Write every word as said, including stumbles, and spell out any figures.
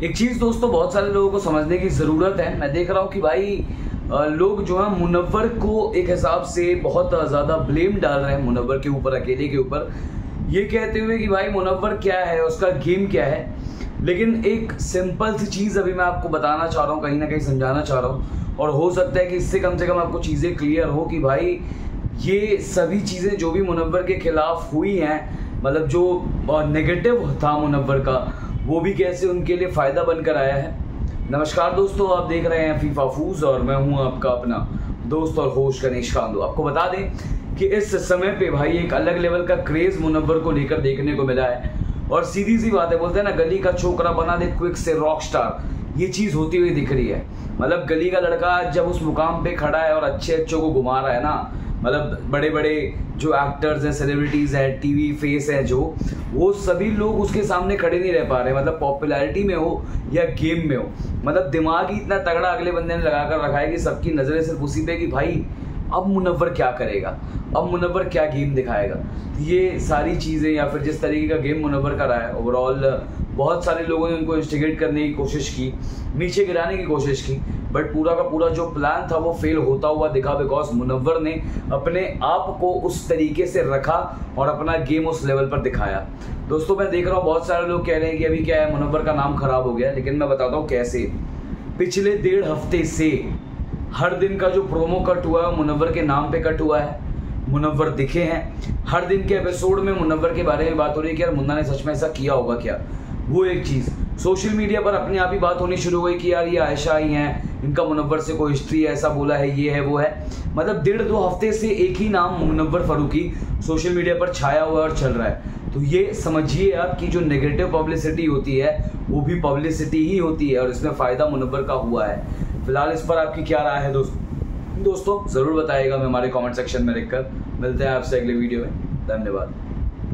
एक चीज़ दोस्तों बहुत सारे लोगों को समझने की ज़रूरत है। मैं देख रहा हूँ कि भाई लोग जो है मुनव्वर को एक हिसाब से बहुत ज़्यादा ब्लेम डाल रहे हैं मुनव्वर के ऊपर, अकेले के ऊपर, ये कहते हुए कि भाई मुनव्वर क्या है, उसका गेम क्या है। लेकिन एक सिंपल सी चीज़ अभी मैं आपको बताना चाह रहा हूँ, कहीं ना कहीं समझाना चाह रहा हूँ, और हो सकता है कि इससे कम से कम आपको चीज़ें क्लियर हो कि भाई ये सभी चीज़ें जो भी मुनव्वर के खिलाफ हुई हैं, मतलब जो नेगेटिव था मुनव्वर का, वो भी कैसे उनके लिए फ़ायदा बनकर आया है। नमस्कार दोस्तों, आप देख रहे हैं फीफा फूज और मैं हूं आपका अपना दोस्त और होस्ट गणेश कांदो। आपको बता दें कि इस समय पे भाई एक अलग लेवल का क्रेज मुनव्वर को लेकर देखने को मिला है। और सीधी सी बात है, बोलते हैं ना, गली का छोकरा बना दे क्विक से रॉक स्टार, ये चीज़ होती हुई दिख रही है। मतलब गली का लड़का जब उस मुकाम पे खड़ा है और अच्छे अच्छों को घुमा रहा है ना, मतलब बड़े बड़े जो एक्टर्स हैं, सेलिब्रिटीज़ हैं, टीवी फेस हैं, जो वो सभी लोग उसके सामने खड़े नहीं रह पा रहे। मतलब पॉपुलैरिटी में हो या गेम में हो, मतलब दिमाग ही इतना तगड़ा अगले बंदे ने लगा कर रखा है कि सबकी नज़रें सिर्फ उसी पे कि भाई अब मुनव्वर क्या करेगा, अब मुनव्वर क्या गेम दिखाएगा। ये सारी चीज़ें या फिर जिस तरीके का गेम मुनव्वर कर रहा है, ओवरऑल बहुत सारे लोगों ने उनको इंस्टिगेट करने की कोशिश की, नीचे गिराने की कोशिश की, बट पूरा का पूरा जो प्लान था वो फेल होता हुआ दिखा, बिकॉज मुनव्वर ने अपने आप को उस तरीके से रखा और अपना गेम उस लेवल पर दिखाया। दोस्तों मैं देख रहा हूँ बहुत सारे लोग कह रहे हैं कि अभी क्या है, मुनव्वर का नाम खराब हो गया, लेकिन मैं बताता हूँ कैसे। पिछले डेढ़ हफ्ते से हर दिन का जो प्रोमो कट हुआ है मुनव्वर के नाम पे कट हुआ है, मुनव्वर दिखे हैं। हर दिन के एपिसोड में मुनव्वर के बारे में बात हो रही है कि यार मुन्ना ने सच में ऐसा किया होगा क्या। वो एक चीज़ सोशल मीडिया पर अपने आप ही बात होनी शुरू हो गई कि यार ये आयशा ही हैं, इनका मुनव्वर से कोई हिस्ट्री है, ऐसा बोला है, ये है वो है। मतलब डेढ़ दो हफ्ते से एक ही नाम मुनव्वर फारूकी सोशल मीडिया पर छाया हुआ और चल रहा है। तो ये समझिए आप कि जो नेगेटिव पब्लिसिटी होती है वो भी पब्लिसिटी ही होती है, और इसमें फ़ायदा मुनव्वर का हुआ है। फिलहाल इस पर आपकी क्या राय है दोस्तों दोस्तों ज़रूर बताइएगा मैं हमारे कमेंट सेक्शन में लिखकर। मिलते हैं आपसे अगले वीडियो में। धन्यवाद।